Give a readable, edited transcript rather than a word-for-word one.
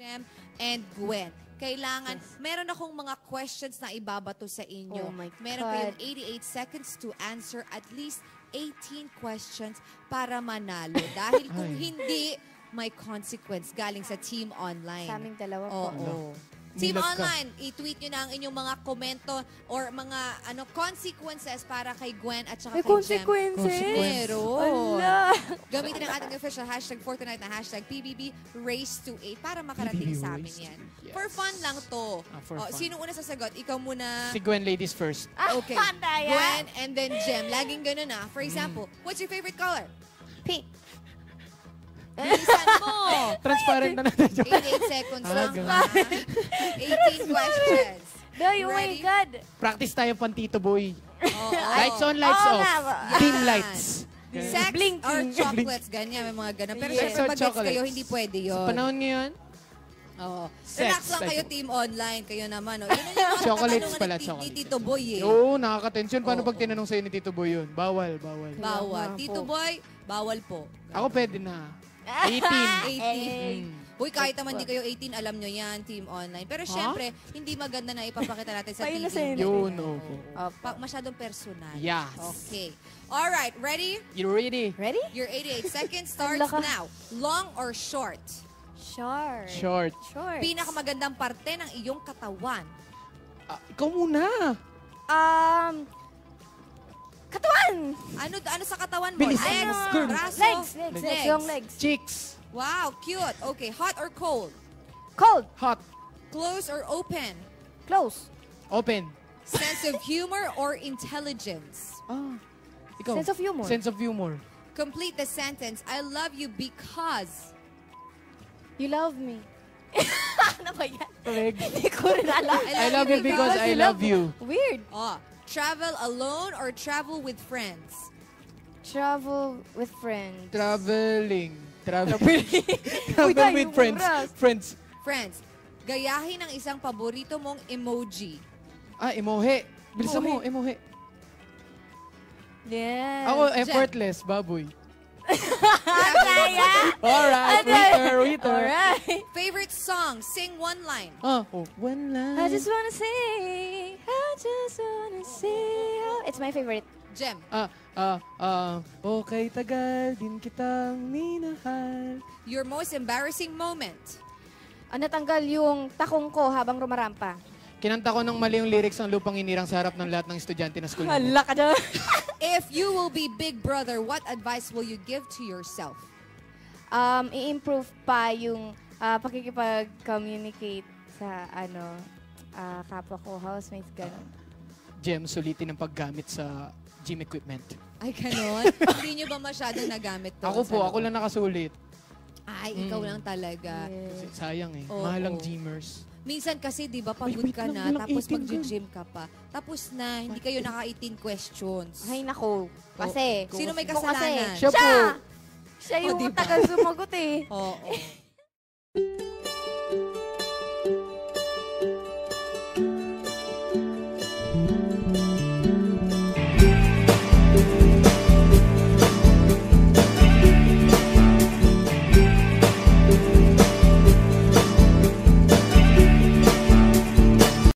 Jem and Gwen. Kailangan, meron akong mga questions na ibabato sa inyo. Oh my meron God. kayong 88 seconds to answer at least 18 questions para manalo. Dahil kung hindi, may consequence galing sa Team Online. Sa aming dalawa po. Oo. Team Online, i-tweet nyo na ang inyong mga komento or mga consequences para kay Gwen at saka May kay consequences? Jem. Meron. Ala. Gamitin ang ating official hashtag for tonight na hashtag PBB Race to 8 para makarating sa amin yan. Yes. For fun lang to. For fun. Sino una sasagot? Ikaw muna. Si Gwen, ladies first. Okay. Handa yan. Gwen and then Jem. Laging ganun ah. For example, what's your favorite color? Pink. Bilisan mo! Transparent na natin. 88 seconds lang ganun. ha. 18 questions. Doy, oh my Ready? God. Practice tayo pang Tito Boy. Oo. Lights on, lights Oo off. nga. Dim Yan. lights. Sex Blinking. or chocolates, ganyan. May mga ganun. Pero Yes. syempre, Sex or pag gets kayo, chocolates? hindi pwede yun. Sa panahon ngayon, Oo. Sex. Relax lang kayo, Team Online. Kayo naman. Oh. Yun yung mga Chocolates katanungan pala, ni chocolates. Tito Boy eh. oo, nakaka-tension. Paano Oo. pag tinanong sa'yo ni Tito Boy yun? Bawal, bawal. Bawal. Kaya nga Tito po. Boy, bawal po. Ako pwede na. 18. 18. Uy, kahit naman di kayo 18, alam nyo yan, Team Online. Pero syempre, hindi maganda na ipapakita natin sa Ayun na TV. sa'yo. Yun, opo. Masyadong personal. Yes. Okay. Alright, ready? You ready? Ready? Your 88 seconds starts Laka. now. Long or short? Short. Short. Short. Pinakamagandang parte ng iyong katawan. Ikaw muna. Katawan! Ano sa katawan mo? Bilis. Legs, Girl. braso, Legs. Yung legs. Chicks. Wow, cute. Okay, hot or cold? Cold. Hot. Close or open? Close. Open. Sense of humor or intelligence? Ikaw. Sense of humor. Sense of humor. Complete the sentence. I love you because... You love me. Ano ba yan? Correct. Hindi ko rin alam. I love you because I love you. Weird. Travel alone or travel with friends? Travel with friends. Traveling. Travel Uy, tayo, with friends. oras. Friends. Friends, gayahin ang isang paborito mong emoji. Emohe. Bilisan mo, emohe. Yes. Ako, effortless, baboy. Kaya? Alright, waiter. Alright. Favorite song? Sing one line. One line. I just wanna say, it's my favorite. Jem. Okay, tagal din kitang minahal. Your most embarrassing moment. Natanggal yung takong ko habang rumarampa. Kinanta ko ng mali yung lyrics ng Lupang Inirang sa harap ng lahat ng estudyante na school. Hala ka na. If you will be Big Brother, what advice will you give to yourself? I-improve pa yung pakikipag-communicate sa kapwa ko, housemates, gano'n. Jem, sulitin ang paggamit sa gym equipment. Ay, ganon? Hindi nyo ba masyadong nagamit to? Ako lang nakasulit. Ay, ikaw lang talaga. Kasi sayang eh. Oo. Mahal ang gymmers. Minsan kasi, di ba, pagod wait ka lang, na, walang tapos 18 mag-gym ka pa. Tapos na, hindi kayo naka-18 questions. Ay, nako. Kasi, Sino may Ikaw kasi. kasalanan? Siya po. Siya yung diba? tagal sumagot eh. Oo.